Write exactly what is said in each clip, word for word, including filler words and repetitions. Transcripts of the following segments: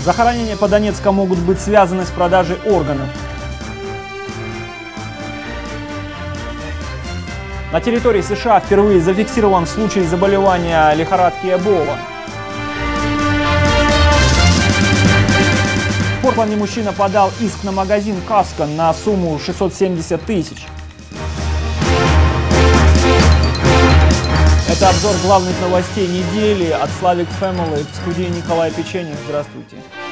Захоронения по Донецку могут быть связаны с продажей органов. На территории США впервые зафиксирован случай заболевания лихорадки Эбола. В Портленде мужчина подал иск на магазин Costco на сумму шестьсот семьдесят тысяч. Это обзор главных новостей недели от Slavic Family. В студии Николай Печенев. Здравствуйте.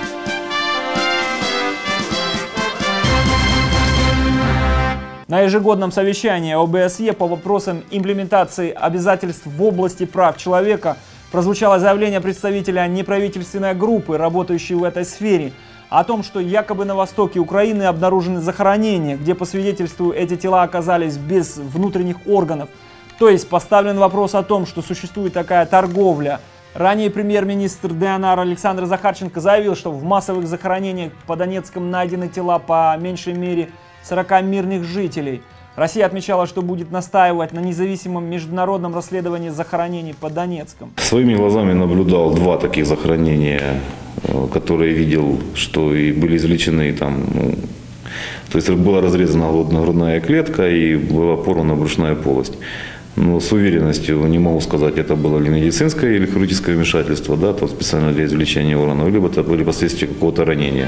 На ежегодном совещании о бэ эс е по вопросам имплементации обязательств в области прав человека прозвучало заявление представителя неправительственной группы, работающей в этой сфере, о том, что якобы на востоке Украины обнаружены захоронения, где по свидетельству эти тела оказались без внутренних органов. То есть поставлен вопрос о том, что существует такая торговля. Ранее премьер-министр дэ эн эр Александр Захарченко заявил, что в массовых захоронениях по Донецкам найдены тела по меньшей мере сорока мирных жителей. Россия отмечала, что будет настаивать на независимом международном расследовании захоронений по Донецкам. Своими глазами наблюдал два таких захоронения, которые видел, что и были извлечены там, ну, то есть была разрезана грудная клетка и была порвана брюшная полость. Но с уверенностью не могу сказать, это было ли медицинское или хирургическое вмешательство, да, то специально для извлечения органов, либо это были последствия какого-то ранения.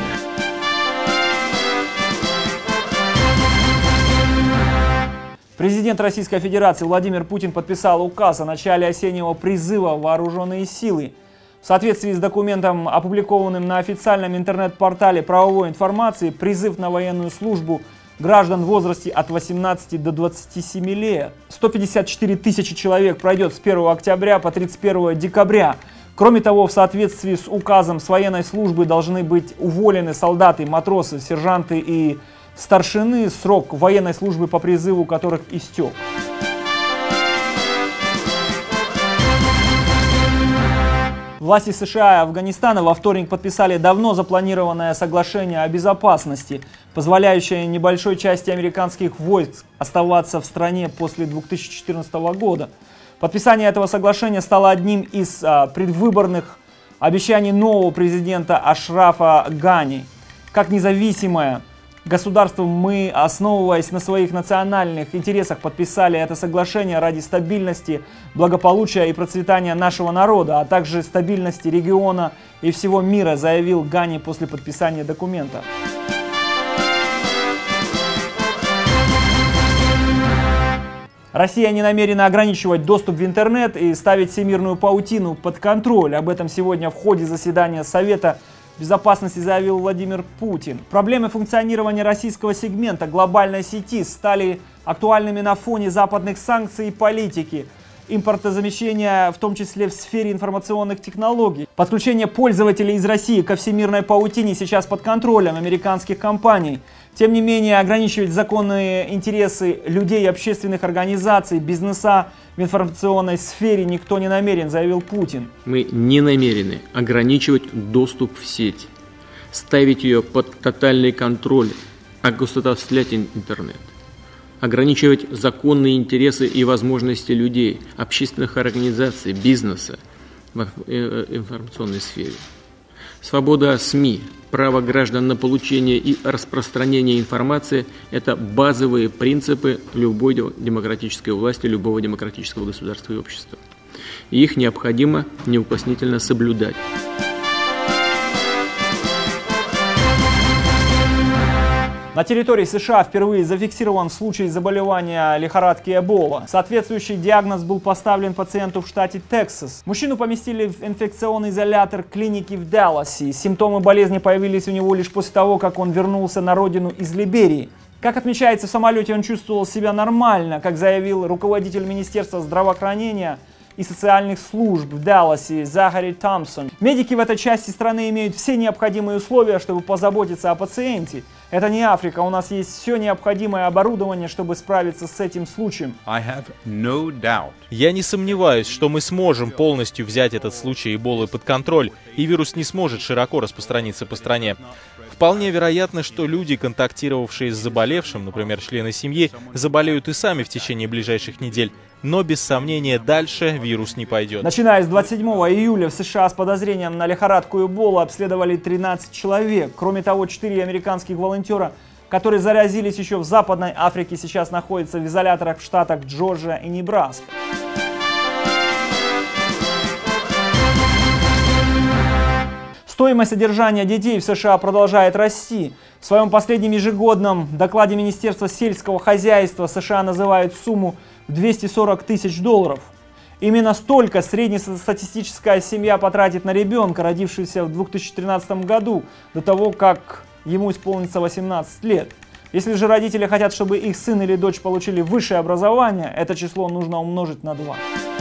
Президент Российской Федерации Владимир Путин подписал указ о начале осеннего призыва в вооруженные силы. В соответствии с документом, опубликованным на официальном интернет-портале правовой информации, призыв на военную службу граждан в возрасте от восемнадцати до двадцати семи лет. сто пятьдесят четыре тысячи человек пройдет с первого октября по тридцать первое декабря. Кроме того, в соответствии с указом с военной службы должны быть уволены солдаты, матросы, сержанты и старшины, срок военной службы по призыву которых истек. Власти США и Афганистана во вторник подписали давно запланированное соглашение о безопасности, позволяющее небольшой части американских войск оставаться в стране после две тысячи четырнадцатого года. Подписание этого соглашения стало одним из а, предвыборных обещаний нового президента Ашрафа Гани. Как независимое государство мы, основываясь на своих национальных интересах, подписали это соглашение ради стабильности, благополучия и процветания нашего народа, а также стабильности региона и всего мира, заявил Гани после подписания документа. Россия не намерена ограничивать доступ в интернет и ставить всемирную паутину под контроль. Об этом сегодня в ходе заседания Совета безопасности заявил Владимир Путин. Проблемы функционирования российского сегмента глобальной сети стали актуальными на фоне западных санкций и политики, импортозамещения, в том числе в сфере информационных технологий. Подключение пользователей из России ко всемирной паутине сейчас под контролем американских компаний. Тем не менее, ограничивать законные интересы людей, общественных организаций, бизнеса в информационной сфере никто не намерен, заявил Путин. Мы не намерены ограничивать доступ в сеть, ставить ее под тотальный контроль, огосударствлять интернет, ограничивать законные интересы и возможности людей, общественных организаций, бизнеса в информационной сфере. Свобода СМИ, право граждан на получение и распространение информации – это базовые принципы любой демократической власти, любого демократического государства и общества. И их необходимо неукоснительно соблюдать. На территории США впервые зафиксирован случай заболевания лихорадки Эбола. Соответствующий диагноз был поставлен пациенту в штате Тексас. Мужчину поместили в инфекционный изолятор клиники в Далласе. Симптомы болезни появились у него лишь после того, как он вернулся на родину из Либерии. Как отмечается, в самолете он чувствовал себя нормально, как заявил руководитель Министерства здравоохранения и социальных служб в Далласе Захари Томпсон. Медики в этой части страны имеют все необходимые условия, чтобы позаботиться о пациенте. Это не Африка, у нас есть все необходимое оборудование, чтобы справиться с этим случаем. No doubt. Я не сомневаюсь, что мы сможем полностью взять этот случай Эболы под контроль, и вирус не сможет широко распространиться по стране. Вполне вероятно, что люди, контактировавшие с заболевшим, например, члены семьи, заболеют и сами в течение ближайших недель. Но без сомнения дальше вирус не пойдет. Начиная с двадцать седьмого июля в США с подозрением на лихорадку Эбола обследовали тринадцать человек. Кроме того, четыре американских волонтера, которые заразились еще в Западной Африке, сейчас находятся в изоляторах в штатах Джорджия и Небраска. Стоимость содержания детей в США продолжает расти. В своем последнем ежегодном докладе Министерства сельского хозяйства США называют сумму в двести сорок тысяч долларов. Именно столько среднестатистическая семья потратит на ребенка, родившегося в две тысячи тринадцатом году, до того, как ему исполнится восемнадцать лет. Если же родители хотят, чтобы их сын или дочь получили высшее образование, это число нужно умножить на два.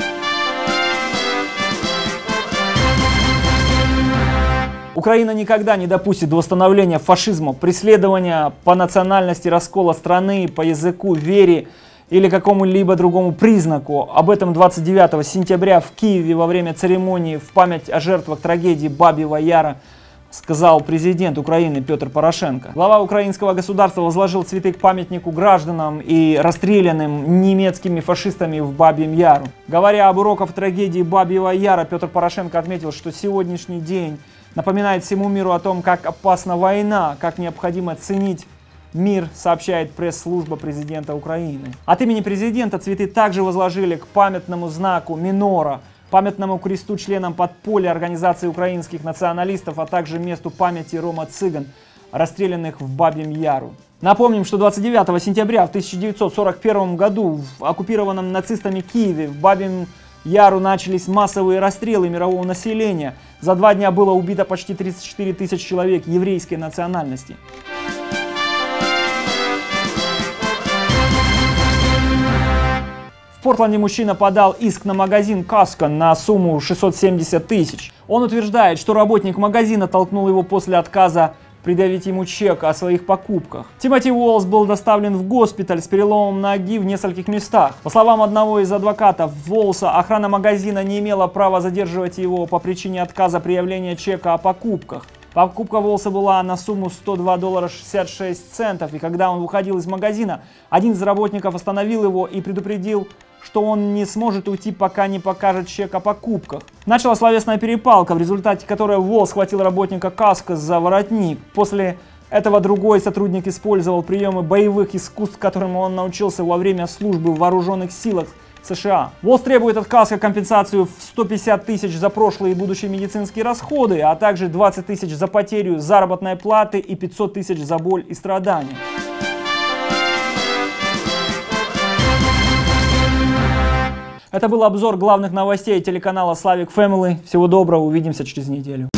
Украина никогда не допустит восстановления фашизма, преследования по национальности, раскола страны, по языку, вере или какому-либо другому признаку. Об этом двадцать девятого сентября в Киеве во время церемонии в память о жертвах трагедии Бабьего Яра сказал президент Украины Петр Порошенко. Глава украинского государства возложил цветы к памятнику гражданам и расстрелянным немецкими фашистами в Бабьем Яру. Говоря об уроках трагедии Бабьего Яра, Петр Порошенко отметил, что сегодняшний день напоминает всему миру о том, как опасна война, как необходимо ценить мир, сообщает пресс-служба президента Украины. От имени президента цветы также возложили к памятному знаку Минора, памятному кресту членам подполья Организации украинских националистов, а также месту памяти рома-цыган, расстрелянных в Бабьем Яру. Напомним, что двадцать девятого сентября в тысяча девятьсот сорок первом году в оккупированном нацистами Киеве в Бабьем Яру начались массовые расстрелы мирового населения. За два дня было убито почти тридцать четыре тысячи человек еврейской национальности. В Портленде мужчина подал иск на магазин Costco на сумму шестьсот семьдесят тысяч. Он утверждает, что работник магазина толкнул его после отказа предъявить ему чек о своих покупках. Тимоти Уоллс был доставлен в госпиталь с переломом ноги в нескольких местах. По словам одного из адвокатов Уоллса, охрана магазина не имела права задерживать его по причине отказа предъявления чека о покупках. Покупка Уоллса была на сумму сто два доллара шестьдесят шесть центов, и когда он выходил из магазина, один из работников остановил его и предупредил, что он не сможет уйти, пока не покажет чек о покупках. Началась словесная перепалка, в результате которой Уоллс схватил работника Costco за воротник. После этого другой сотрудник использовал приемы боевых искусств, которым он научился во время службы в вооруженных силах США. Уоллс требует от Costco компенсацию в сто пятьдесят тысяч за прошлые и будущие медицинские расходы, а также двадцать тысяч за потерю заработной платы и пятьсот тысяч за боль и страдания. Это был обзор главных новостей телеканала Slavic Family. Всего доброго, увидимся через неделю.